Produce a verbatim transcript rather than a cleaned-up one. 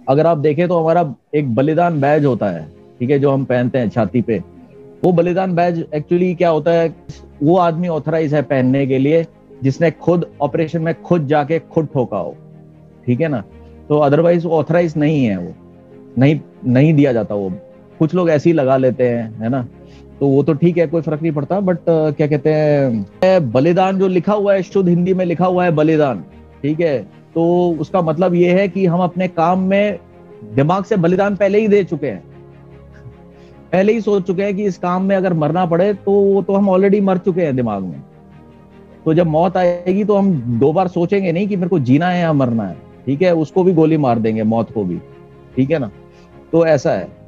अगर आप देखें तो हमारा एक बलिदान बैज होता है, ठीक है, जो हम पहनते हैं छाती पे। वो बलिदान बैज एक्चुअली क्या होता है, वो आदमी ऑथराइज है पहनने के लिए जिसने खुद ऑपरेशन में खुद जाके खुद ठोका हो, ठीक है ना। तो अदरवाइज वो ऑथराइज नहीं है, वो नहीं नहीं दिया जाता वो। कुछ लोग ऐसे ही लगा लेते हैं, है ना। तो वो तो ठीक है, कोई फर्क नहीं पड़ता, बट क्या कहते हैं, बलिदान जो लिखा हुआ है, शुद्ध हिंदी में लिखा हुआ है बलिदान, ठीक है। तो उसका मतलब ये है कि हम अपने काम में दिमाग से बलिदान पहले ही दे चुके हैं, पहले ही सोच चुके हैं कि इस काम में अगर मरना पड़े तो वो तो हम ऑलरेडी मर चुके हैं दिमाग में। तो जब मौत आएगी तो हम दो बार सोचेंगे नहीं कि मेरे को जीना है या मरना है, ठीक है। उसको भी गोली मार देंगे, मौत को भी, ठीक है ना। तो ऐसा है।